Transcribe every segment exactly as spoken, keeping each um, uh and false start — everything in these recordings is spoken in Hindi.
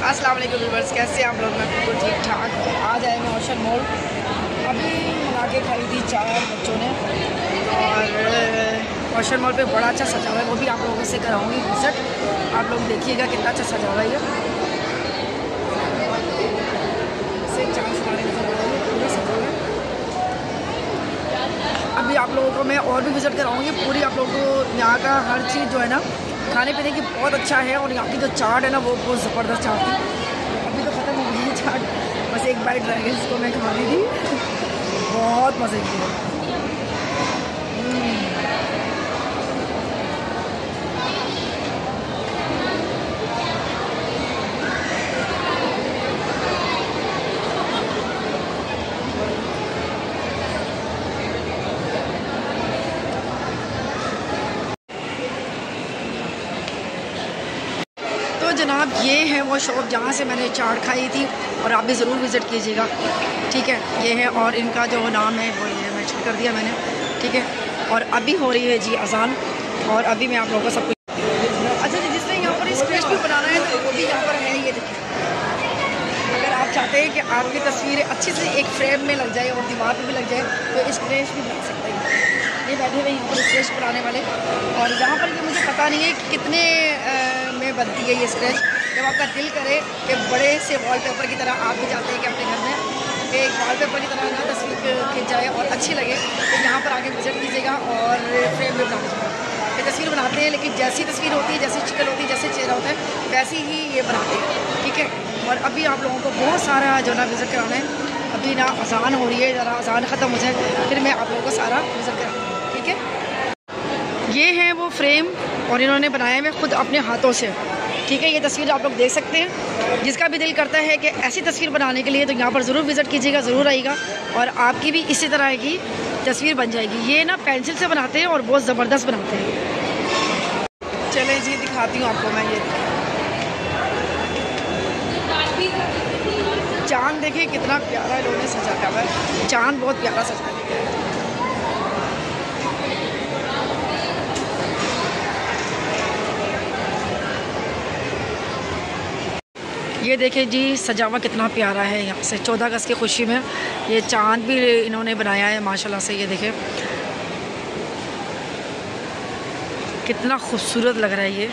अस्सलाम वालेकुम व्यूअर्स, कैसे आप लोग? मैं बिल्कुल ठीक ठाक। आज आए मैं ओशन मॉल। अभी बना के खाई थी चार बच्चों ने, और ओशन मॉल पे बड़ा अच्छा सजा हुआ है, वो भी आप लोगों से कराऊंगी विजिट। आप लोग देखिएगा कितना अच्छा सजा हुआ है ये। चांस पूरे सजा हुआ है। अभी आप लोगों को मैं और भी विज़िट कराऊंगी पूरी। आप लोगों को यहाँ का हर चीज़ जो है ना खाने पीने की बहुत अच्छा है, और यहाँ की जो चाट है ना वो बहुत ज़बरदस्त चाट थी। अभी तो ख़त्म हो गई है चाट, बस एक बाइट रह गई, इसको मैं खा ली थी। बहुत मज़े की है। तो जनाब ये है वो शॉप जहाँ से मैंने चाट खाई थी, और आप भी ज़रूर विज़िट कीजिएगा, ठीक है। ये है, और इनका जो नाम है वो ये मेंशन कर दिया मैंने, ठीक है। और अभी हो रही है जी अजान, और अभी मैं आप लोगों को सब कुछ अच्छा जी, जिसने यहाँ पर स्क्रेच भी बनाना है तो वो भी यहाँ पर है। ये देखिए, अगर आप चाहते हैं कि आपकी तस्वीरें अच्छी से एक फ्रेम में लग जाए और दीवार पर भी लग जाए तो स्क्रेच भी बना सकते हैं। ये बैठे हुए यहाँ पर स्क्रेच बनाने वाले, और यहाँ पर ये मुझे पता नहीं है कि कितने आ, में बनती है ये स्क्रेच। जब आपका दिल करे कि बड़े से वॉलपेपर की तरह आप भी चाहते हैं कि अपने घर में एक वॉलपेपर की तरह ना तस्वीर खिंच जाए और अच्छी लगे, तो यहाँ पर आके विजिट कीजिएगा और फ्रेम में बना दीजिएगा। ये तस्वीर बनाते हैं, लेकिन जैसी तस्वीर होती है, जैसी शक्ल होती है, जैसे चेहरा होता है, वैसी ही ये बनाते हैं, ठीक है। और अभी आप लोगों को बहुत सारा जो ना विज़िट कराना है। अभी ना अजान हो रही है, ज़रा अजान ख़त्म हो जाए फिर मैं आप लोगों को सारा विज़िट कराऊँगी, ठीक है। ये है वो फ्रेम, और इन्होंने बनाया है खुद अपने हाथों से, ठीक है। ये तस्वीर आप लोग देख सकते हैं। जिसका भी दिल करता है कि ऐसी तस्वीर बनाने के लिए तो यहाँ पर ज़रूर विज़िट कीजिएगा, ज़रूर आइएगा, और आपकी भी इसी तरह की तस्वीर बन जाएगी। ये ना पेंसिल से बनाते हैं और बहुत ज़बरदस्त बनाते हैं। चलें जी, दिखाती हूँ आपको मैं। ये चाँद देखिए कितना प्यारा इन्होंने सजाया हुआ है। चाँद बहुत प्यारा सजा है। ये देखें जी, सजावा कितना प्यारा है। यहाँ से चौदह अगस्त की खुशी में ये चाँद भी इन्होंने बनाया है माशाल्लाह से। ये देखें कितना खूबसूरत लग रहा है ये।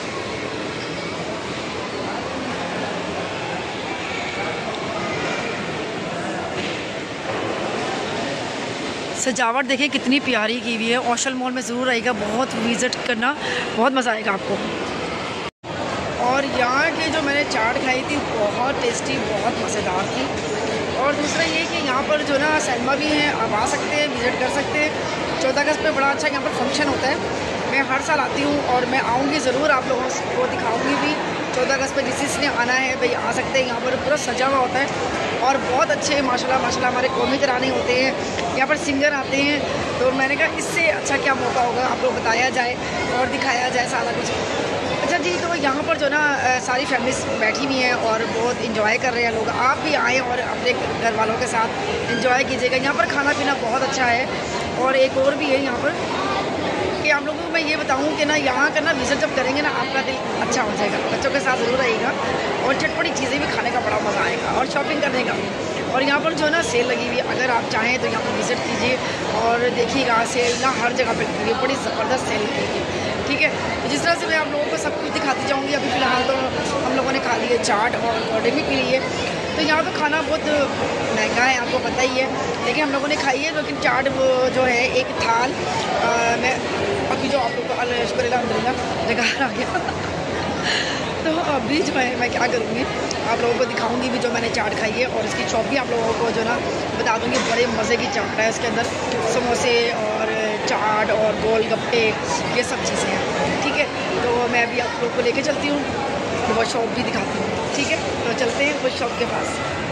सजावट देखिए कितनी प्यारी की हुई है। ओशन मॉल में ज़रूर आएगा, बहुत विज़िट करना, बहुत मज़ा आएगा आपको। और यहाँ की जो मैंने चाट खाई थी बहुत टेस्टी, बहुत मज़ेदार थी। और दूसरा ये कि यहाँ पर जो ना सिनेमा भी है, आप आ सकते हैं, विज़िट कर सकते हैं। चौदह अगस्त पे बड़ा अच्छा यहाँ पर फंक्शन होता है। मैं हर साल आती हूँ और मैं आऊँगी ज़रूर, आप लोगों को दिखाऊँगी भी। चौदह अगस्त पे जिसने आना है भाई आ सकते हैं। यहाँ पर पूरा सजा हुआ होता है, और बहुत अच्छे माशाल्लाह माशाल्लाह हमारे कौमी तराने होते हैं। यहाँ पर सिंगर आते हैं, तो मैंने कहा इससे अच्छा क्या मौका होगा आप लोग बताया जाए और दिखाया जाए सारा कुछ। अच्छा जी, तो यहाँ पर जो ना सारी फैमिलीज बैठी हुई हैं और बहुत इंजॉय कर रहे हैं लोग। आप भी आएँ और अपने घर वालों के साथ इंजॉय कीजिएगा। यहाँ पर खाना पीना बहुत अच्छा है। और एक और भी है यहाँ पर कि आप लोगों को मैं ये बताऊँ कि ना यहाँ का ना विज़िट जब करेंगे ना आपका दिल अच्छा हो जाएगा। बच्चों के साथ ज़रूर आइएगा, और चटपटी चीज़ें भी खाने का बड़ा मज़ा आएगा, और शॉपिंग करने का। और यहाँ पर जो है ना सेल लगी हुई है, अगर आप चाहें तो यहाँ पर विज़िट कीजिए और देखिएगा। सेल ना हर जगह पर लगी हुई है, बड़ी ज़बरदस्त सेल लगी हुई है, ठीक है। जिस तरह से मैं आप लोगों को सब कुछ दिखाती जाऊँगी। अभी फ़िलहाल तो हम लोगों ने खा ली है चाट और कोल्ड ड्रिंक भी पी ली है। तो यहाँ पे खाना बहुत महंगा है, आपको पता ही है, लेकिन हम लोगों ने खाई है। लेकिन चाट वो जो है एक थाल आ, मैं अभी जो आप लोग को अल्हम्दुलिल्लाह जगह आ गया तो अभी जो है मैं क्या करूँगी, आप लोगों को दिखाऊंगी भी जो मैंने चाट खाई है, और इसकी शॉप भी आप लोगों को जो ना बता दूँगी। बड़े मज़े की चाट है, इसके अंदर समोसे और चाट और गोल गप्पे ये सब चीज़ें हैं, ठीक है। तो मैं अभी आप लोग को लेके चलती हूँ, तो वो शॉप भी दिखाती हूँ, ठीक है। तो चलते हैं उस शॉप के पास।